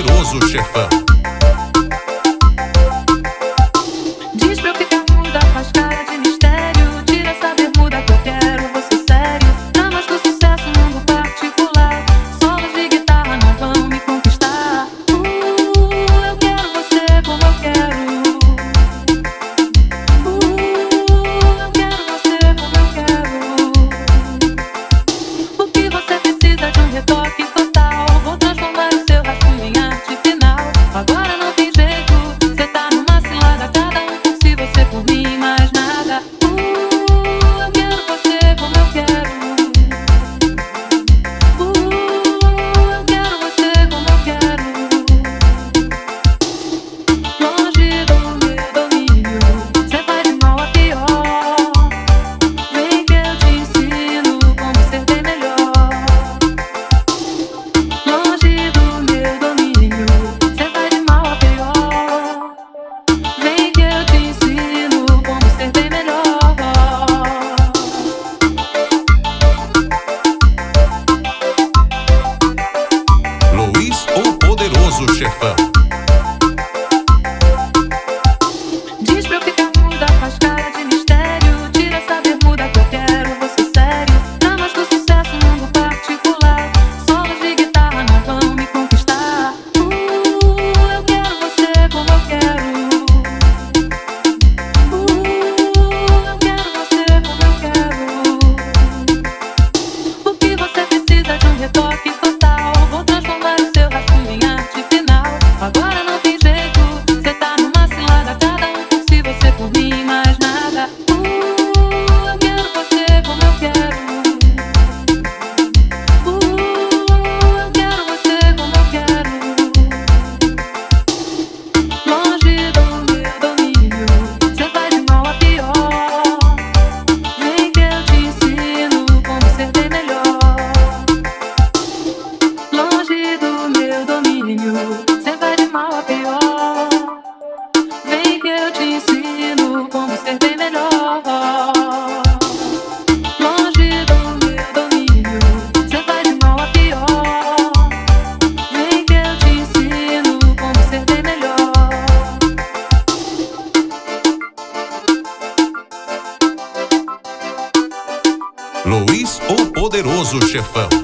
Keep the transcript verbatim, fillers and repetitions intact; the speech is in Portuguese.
Poderoso Chefão. Diz pra eu ficar muda, faz cara de mistério. Tira essa bermuda que eu quero você sério. Damas do sucesso, mundo particular. Solos de guitarra não vão me conquistar. Uh, eu quero você como eu quero. Uh, eu quero você como eu quero. O que você precisa de um retoque total. Vou transformar o seu rascunho em arte final. Agora não tem jeito, cê tá numa cilada. Cada um por si, você por mim, mais nada. Uh, eu quero você como eu quero. Uh, eu quero você como eu quero. Longe do meu domínio, cê vai de mal a pior. Vem que eu te ensino como ser bem melhor. Longe do meu domínio, cê vai de mal a pior. Vem que eu te ensino como ser bem melhor. Luiz, o Poderoso Chefão. Diz pra eu ficar muda, faz cara de mistério. Tira essa bermuda que eu quero você sério. Damas do sucesso, mundo particular. Solos de guitarra não vão me conquistar. Uh, eu quero você como eu quero. Uh, eu quero você como eu quero. O que você precisa de um retoque total. Vou transformar o seu rascunho em arte final. Agora não tem jeito, cê tá numa cilada. Cada um por si, você por mim, mais nada. Uh, eu quero você como eu quero. Uh, eu quero você como eu quero. Longe do meu domínio, cê vai de mal a pior. Vem que eu te ensino como ser bem melhor. Longe do meu domínio, cê vai de mal a pior. Vem que eu te ensino como ser bem melhor. Longe do meu domínio, cê vai de mal a pior. Vem que eu te ensino como ser bem melhor. Luiz, o Poderoso Chefão.